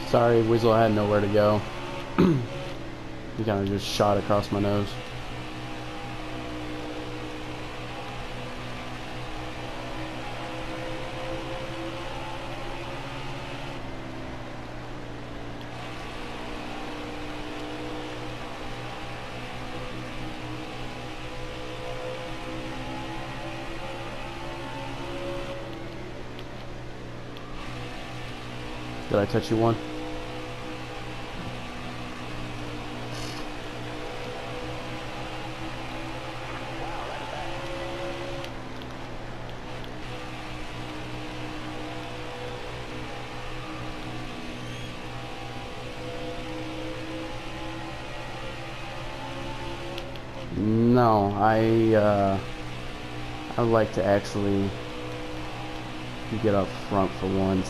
Sorry, Weasel, I had nowhere to go. He kind of just shot across my nose. Did I touch you one? No, I would like to actually get up front for once.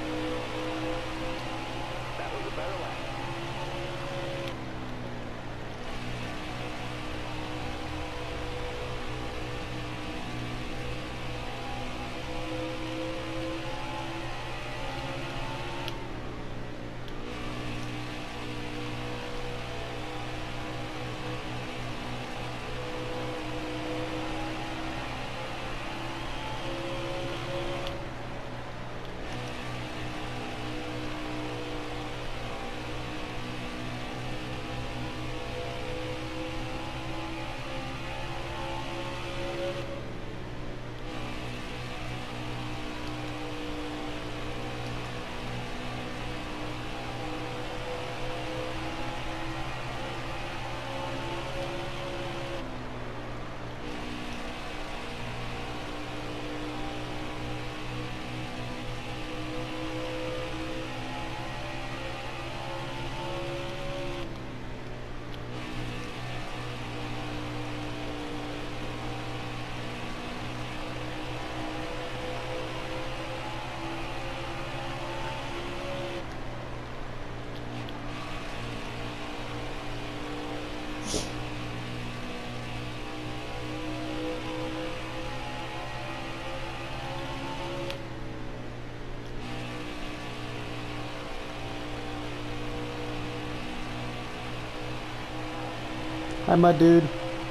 Hi, my dude.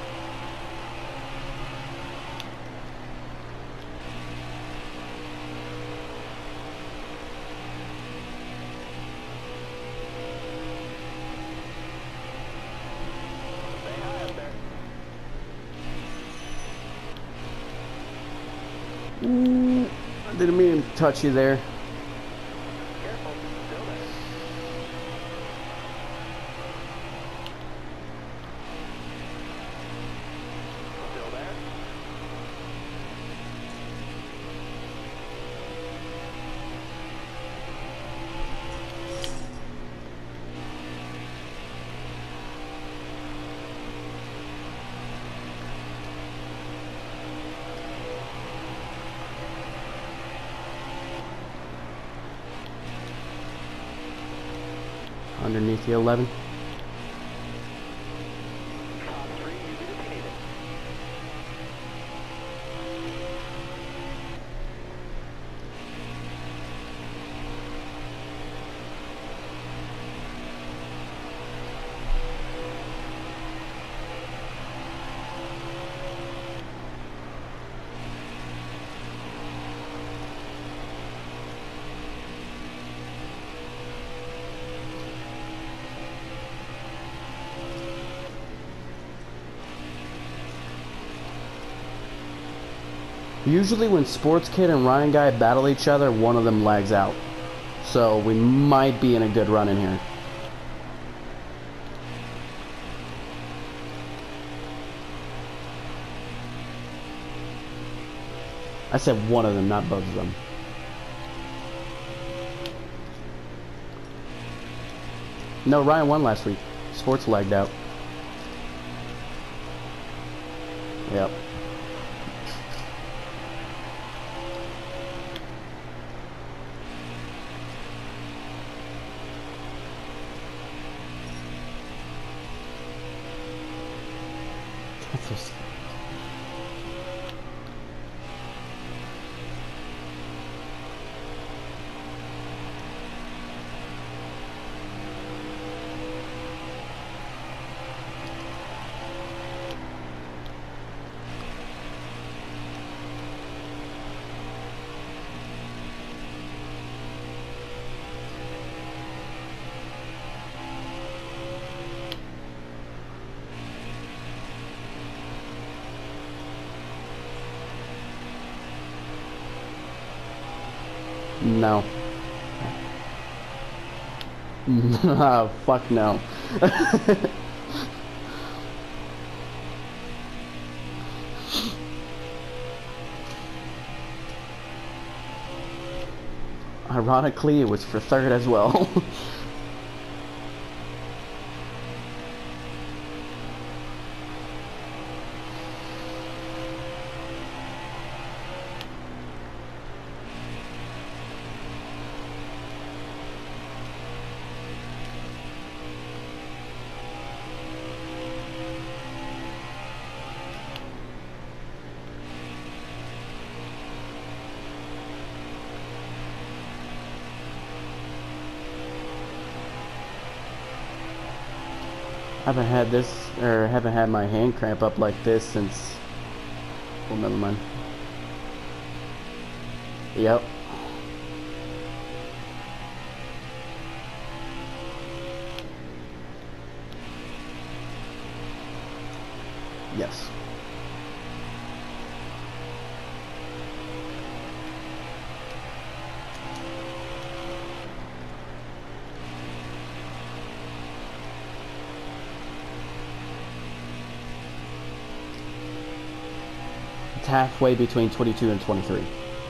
I didn't mean to touch you there. Underneath the 11. Usually when Sports Kid and Ryan Guy battle each other, one of them lags out. So we might be in a good run in here. I said one of them, not both of them. No, Ryan won last week. Sports lagged out. Yep. No. Fuck no. Ironically, it was for third as well. Haven't had this, or haven't had my hand cramp up like this since, well, never mind. Yep. Yes. It's halfway between 22 and 23.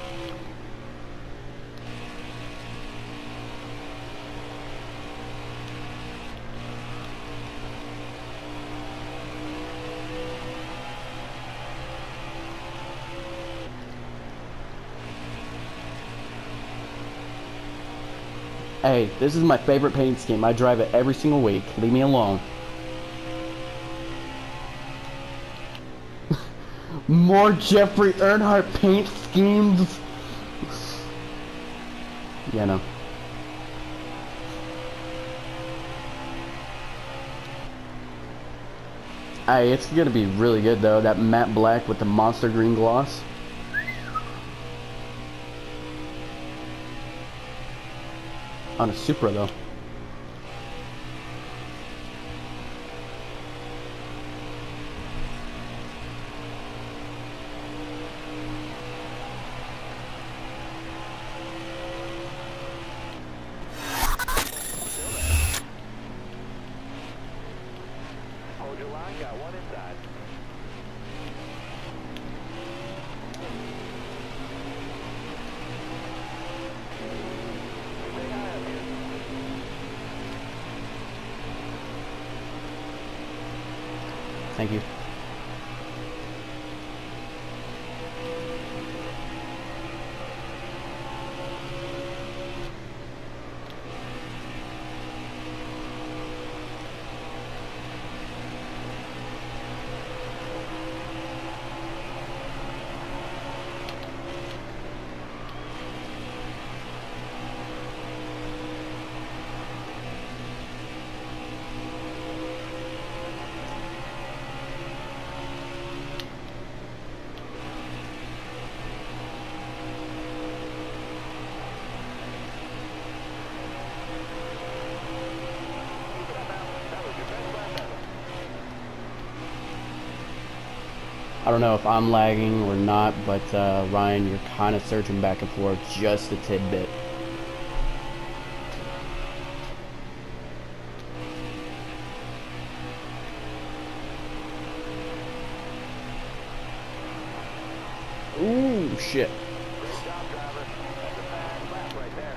Hey, this is my favorite paint scheme. I drive it every single week. Leave me alone. More Jeffrey Earnhardt paint schemes. Yeah, no. Hey, it's gonna be really good though. That matte black with the monster green gloss. On a Supra though. Hold your line, got one inside. Thank you. I don't know if I'm lagging or not, but Ryan, you're kind of searching back and forth just a tidbit. Ooh, shit. Great job, driver. That's a fast lap right there.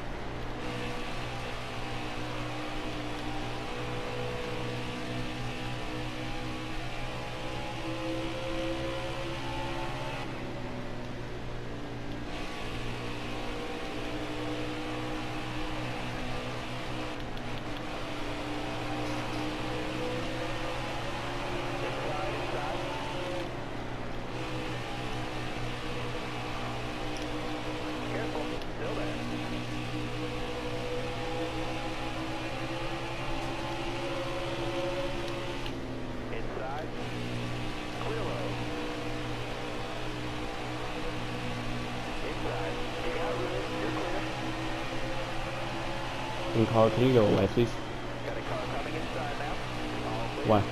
Caller, can you go away, please? Got a car coming inside now. All clear. Why?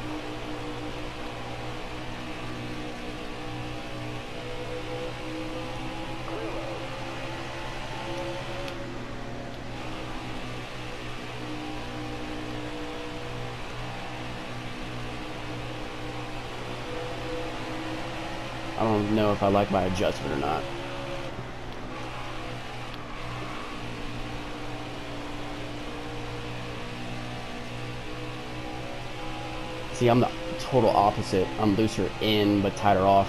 Clear road. don't know if I like my adjustment or not. See, I'm the total opposite. I'm looser in, but tighter off.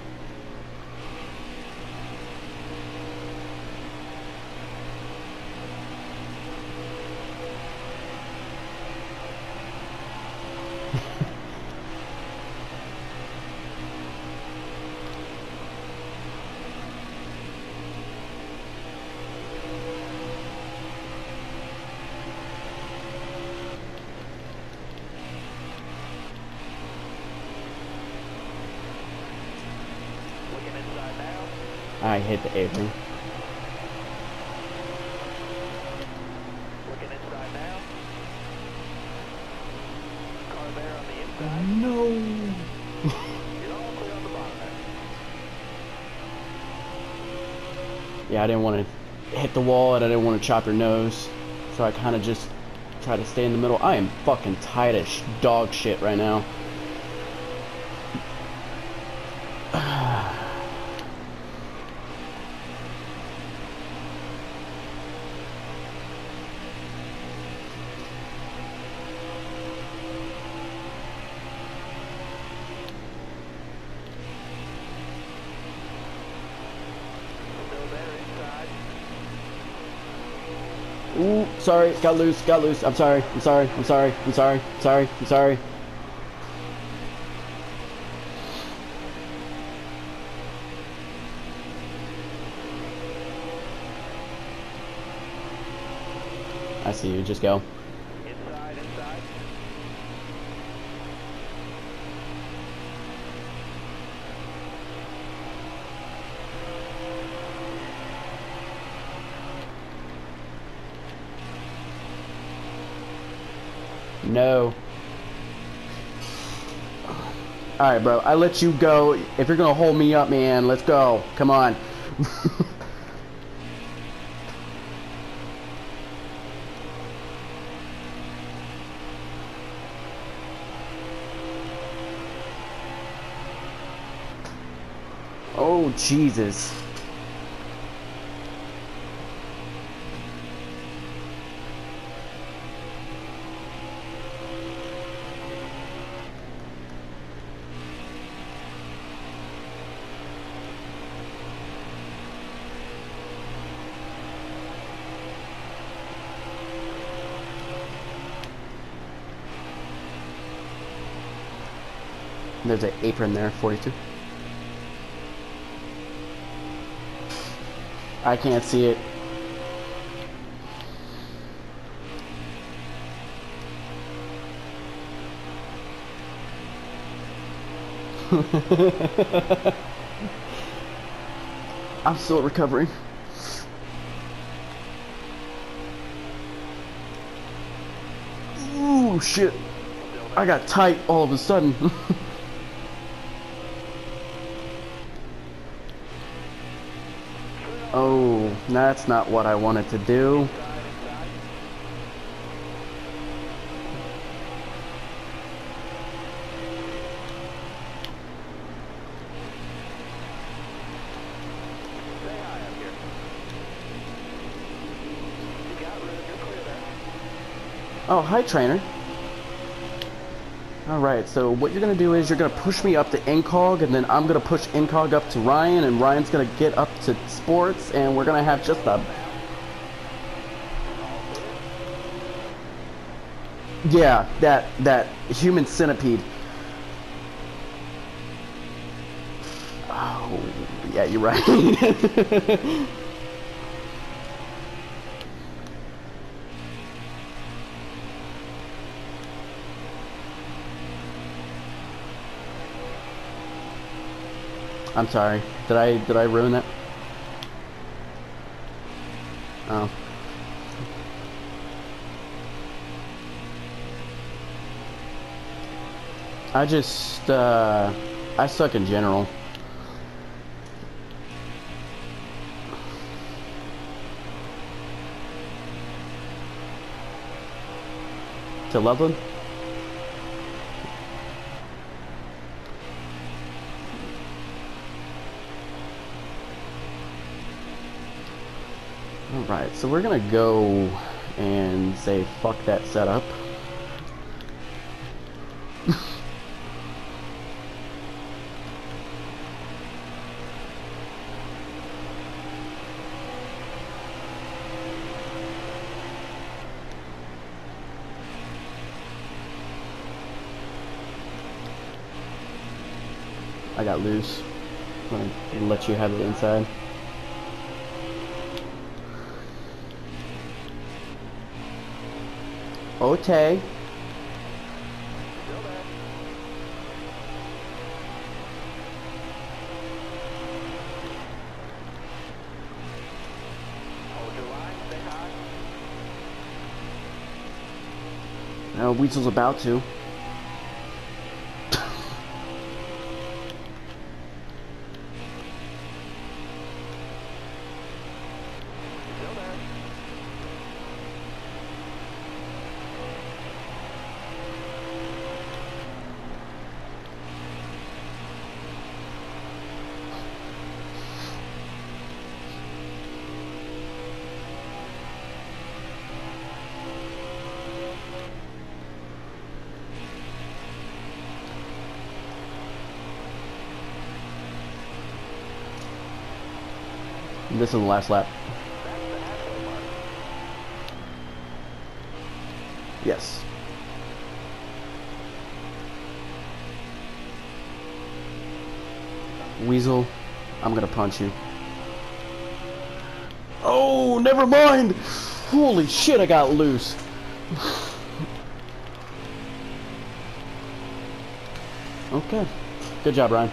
Looking inside now. I hit the apron. Looking inside now. Car there on the inside. No. You're all clear on the bottom there. Yeah, I didn't want to hit the wall and I didn't want to chop your nose. So I kind of just try to stay in the middle. I am fucking tight as dog shit right now. Still there inside. Ooh, sorry, got loose. I'm sorry. I see you, just go. Inside. No. Alright, bro, I let you go. If you're gonna hold me up, man, let's go. Come on. Oh, Jesus. There's an apron there, 42. I can't see it. I'm still recovering. Ooh, shit. I got tight all of a sudden. Oh, that's not what I wanted to do. Stay high up here. You got room. You're clear there. Oh, hi, trainer. Alright, so what you're gonna do is you're gonna push me up to Incog, and then I'm gonna push Incog up to Ryan, and Ryan's gonna get up to Sports, and we're gonna have just a... Yeah, that human centipede. Oh, yeah, you're right. I'm sorry. Did I ruin that? Oh. I suck in general. To Loveland? Alright, so we're gonna go and say fuck that setup. I got loose. I'm gonna let you have the inside. Ote. Still there. Hold your line, stay high. Weasel's about to. Still there. This is the last lap. That's the halfway mark. Yes. Weasel, I'm gonna punch you. Oh, never mind! Holy shit, I got loose. Okay. Good job, Ryan.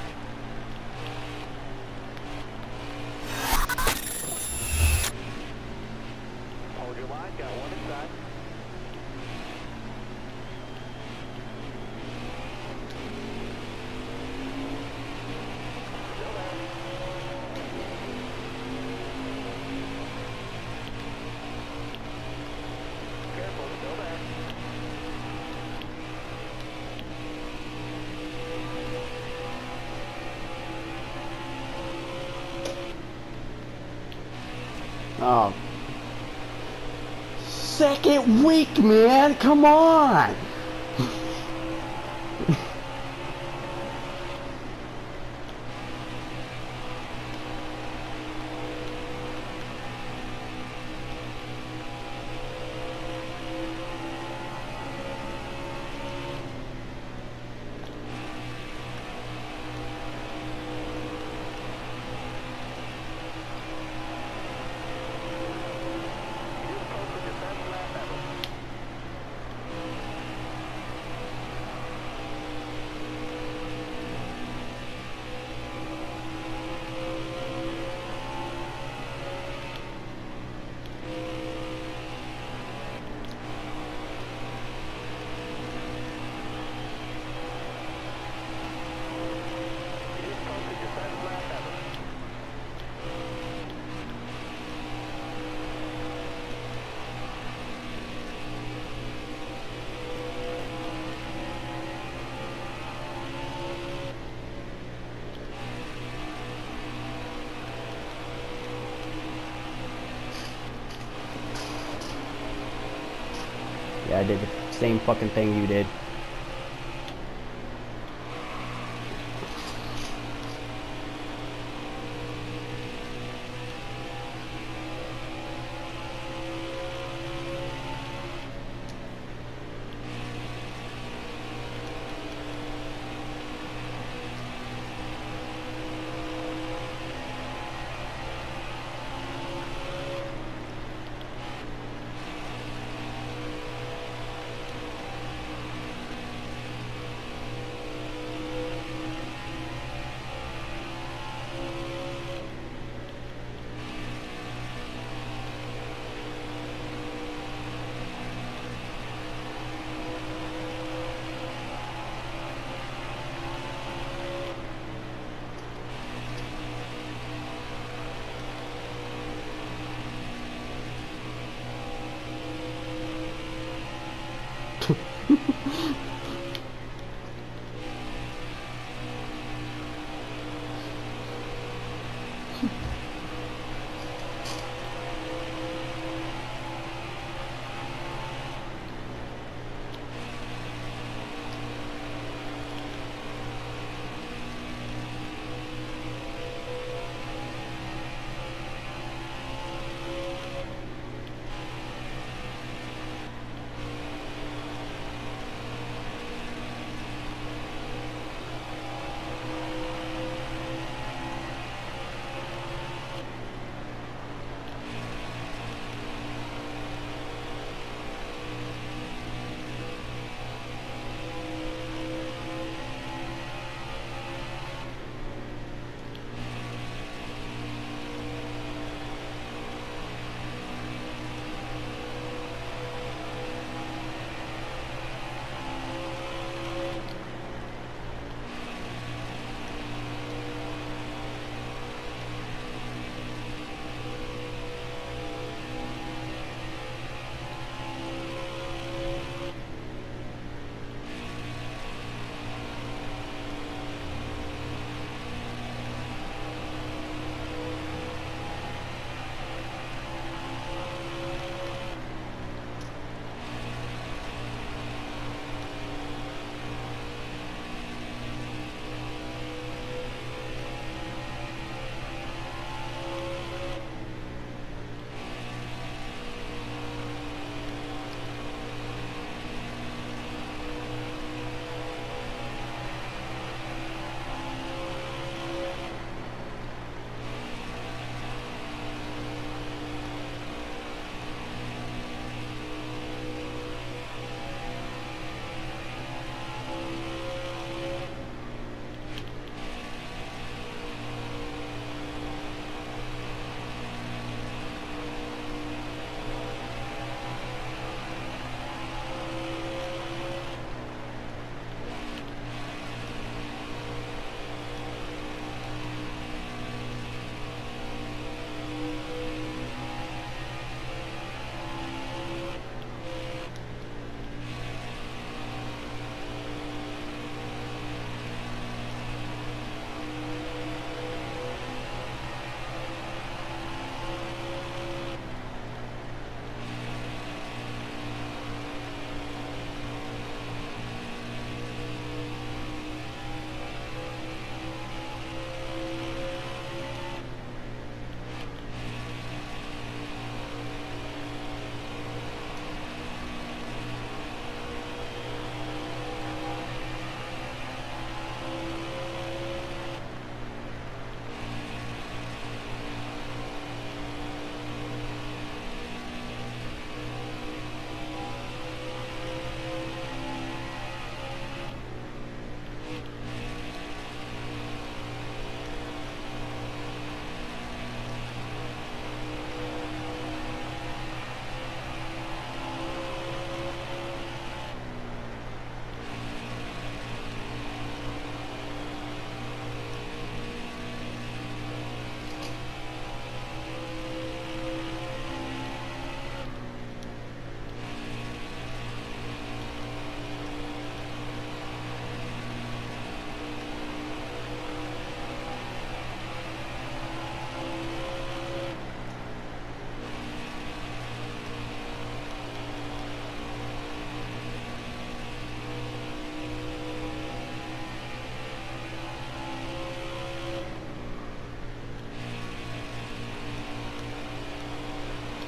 Hold your line, got one inside. Still there. Careful, still there. Oh. Second week, man! Come on! You posted your best lap ever. You posted your best lap ever. Yeah, I did the same fucking thing you did.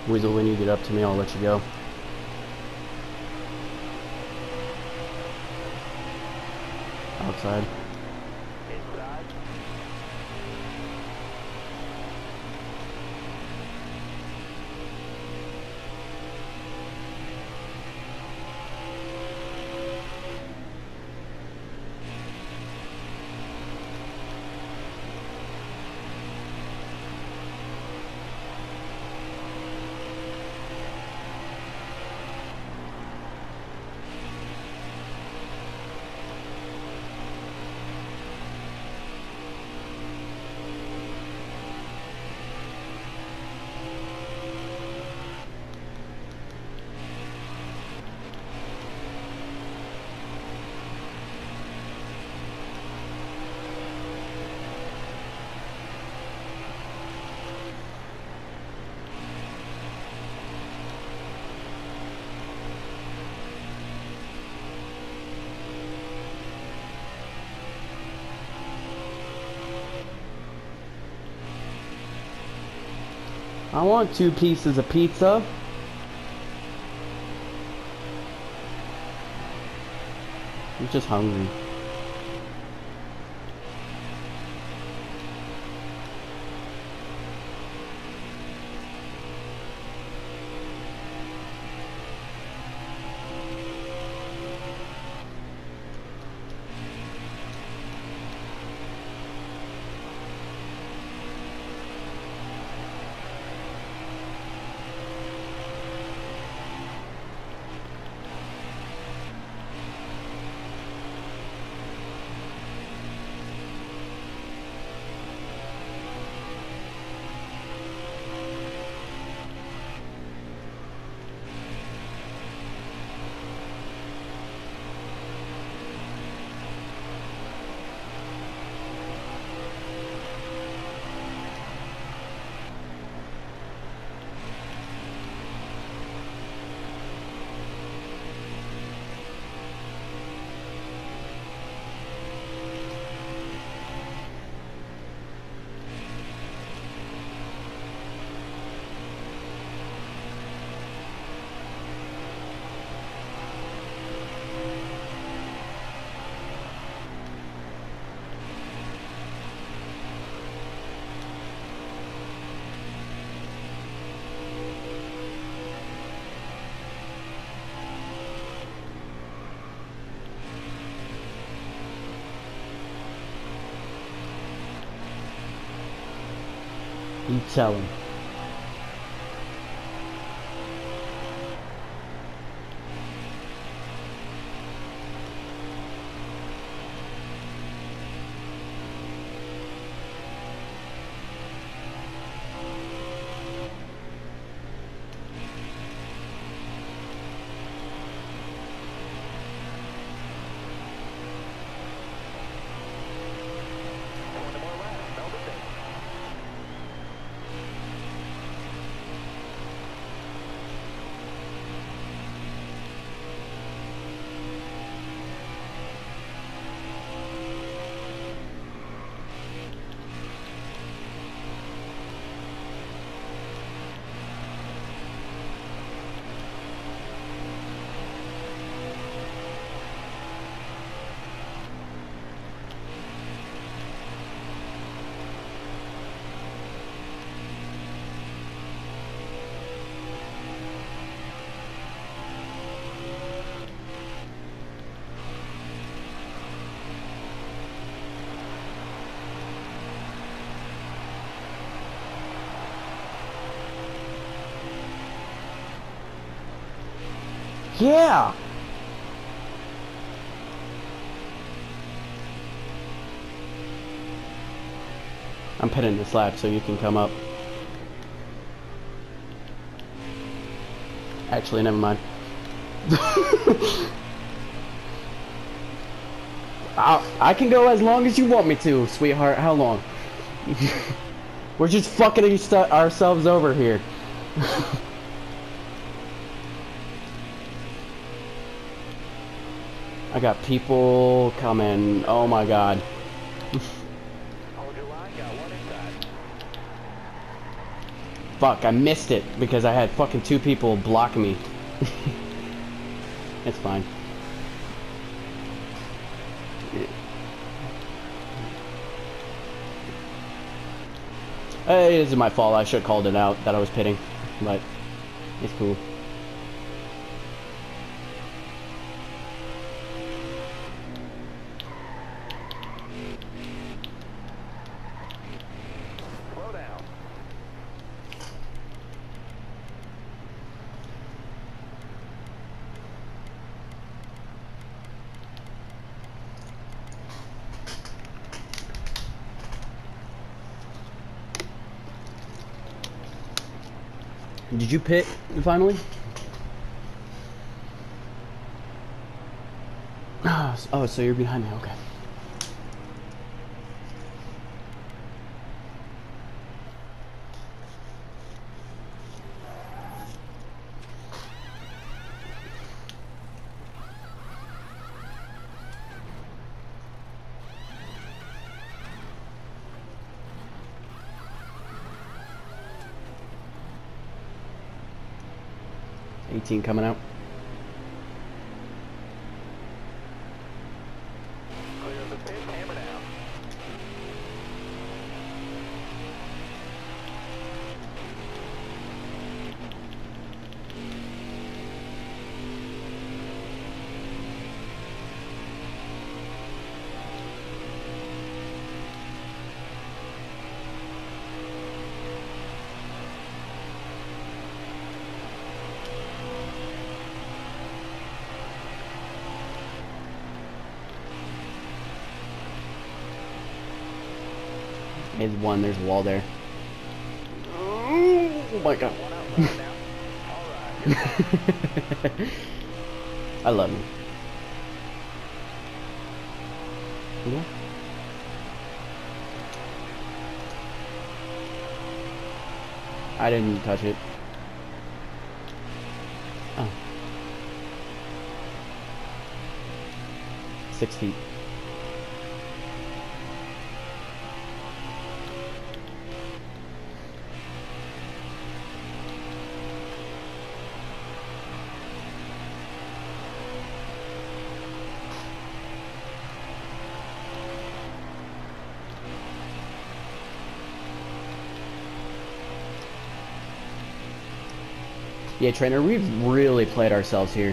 Weasel, when you get up to me, I'll let you go. Outside. Inside. I want 2 pieces of pizza. I'm just hungry. You tell him. Yeah! I'm pinning this lap so you can come up. Actually, never mind. I can go as long as you want me to, sweetheart. How long? We're just fucking ourselves over here. I got people coming. Oh my god. Hold your line, got one inside. Fuck, I missed it because I had fucking 2 people blocking me. It's fine. It isn't my fault. I should have called it out that I was pitting, but it's cool. Slow down. Did you pit finally? Oh, so you're behind me. Okay. $18 coming out. Clear of the pit, hammer down. It's 1. There's a wall there. Oh my god. One outside now. All right. I love you. Yeah. I didn't touch it. Oh. 6 feet. Yeah, trainer, we've really played ourselves here.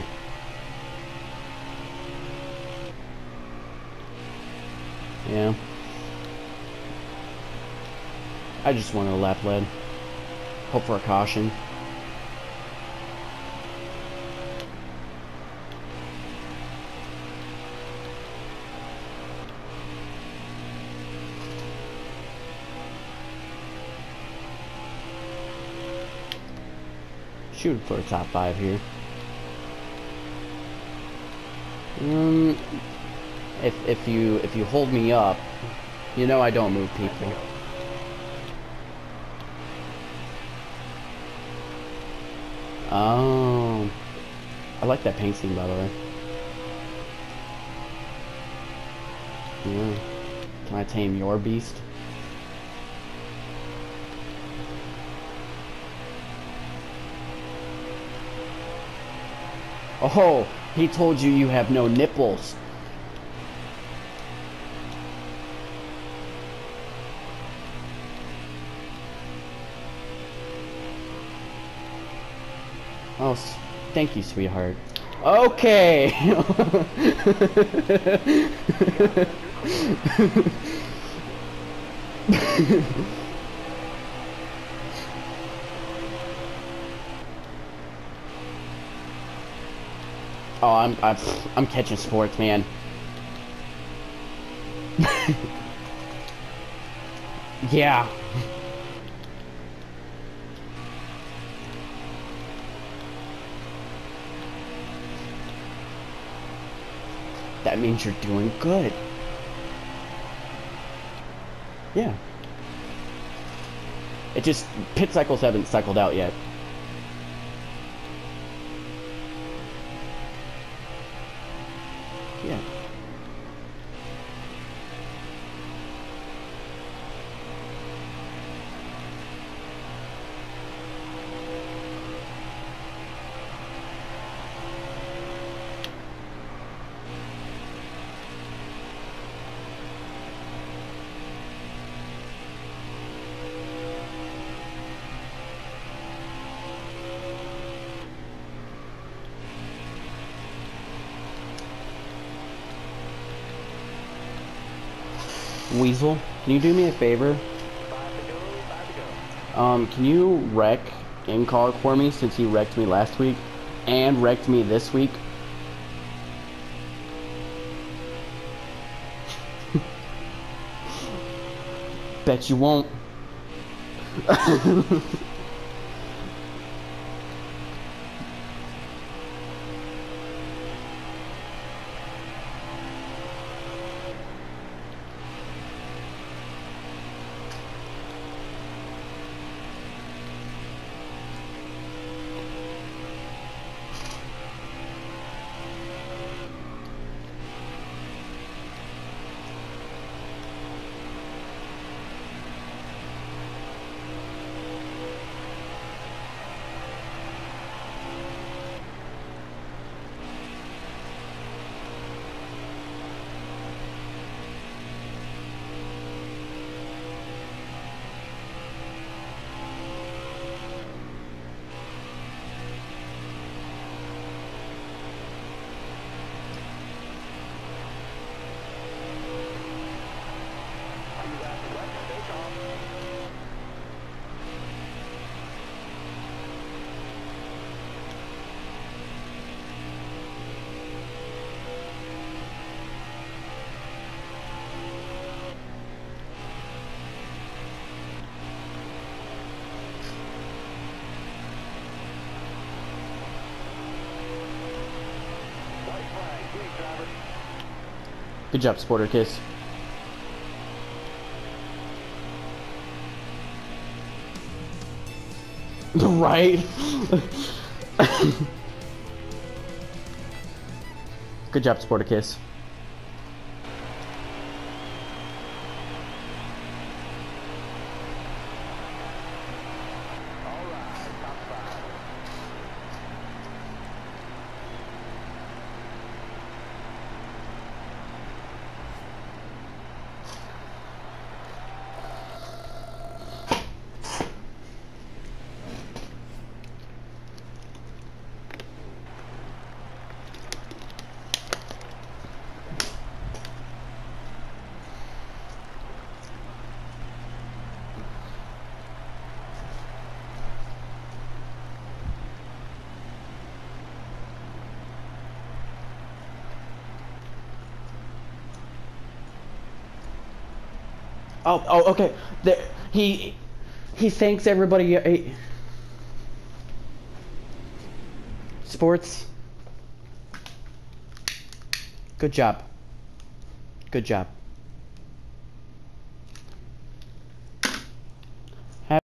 Yeah. I just wanted a lap lead. Hope for a caution. Shooting for a top 5 here. If you hold me up, you know I don't move people. Oh, I like that paint scheme, by the way. Yeah. Can I tame your beast? Oh, he told you you have no nipples. Oh, thank you, sweetheart. Okay. Oh, I'm catching sports, man. Yeah. That means you're doing good. Yeah. It just, pit cycles haven't cycled out yet. Yeah. Weasel, can you do me a favor? 5 to go, 5 to go. Can you wreck in-car for me since he wrecked me last week and wrecked me this week? Bet you won't. Good job, Sporter Kiss. Right? Good job, Sporter Kiss. Oh, okay. He thanks everybody. Sports. Good job. Good job.